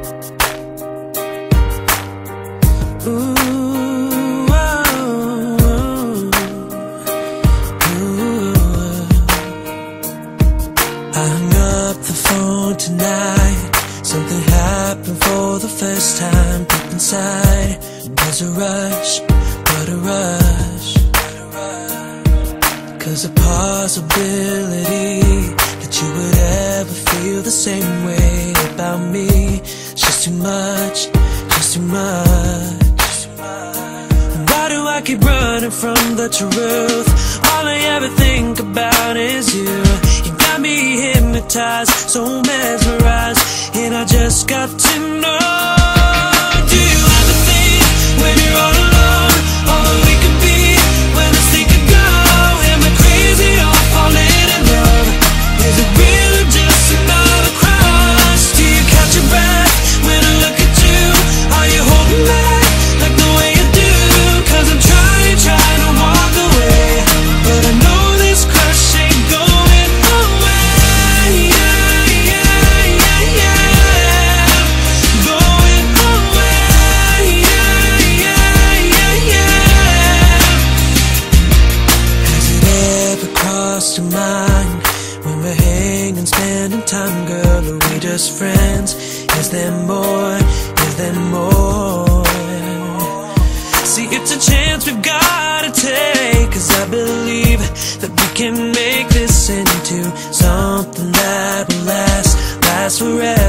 Ooh, I hung up the phone tonight. Something happened for the first time deep inside. There's a rush, but a rush. 'Cause the possibility that you would ever feel the same way about me is just too much, just too much. Why do I keep running from the truth? All I ever think about is you. You got me hypnotized, so mesmerized, and I just got to know. Do you ever think when you're all alone, all that we could be, when I think of go? Am I crazy or falling in love? Is it real or just another crush? Do you catch your breath when I look at you? Are you holding back like the way you do? 'Cause I'm trying to walk away, but I know this crush ain't going away. Yeah, yeah, yeah, yeah. Going away. Yeah, yeah, yeah, yeah. Has it ever crossed your mind when we're hanging, spending time, girl? Are we just friends? Is there more? Is there more? See, it's a chance we've gotta take, 'cause I believe that we can make this into something that will last forever.